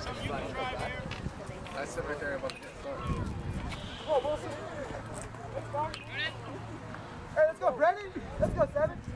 I sit right there about to get started. Hey, let's go, Brennan. Let's go, 7.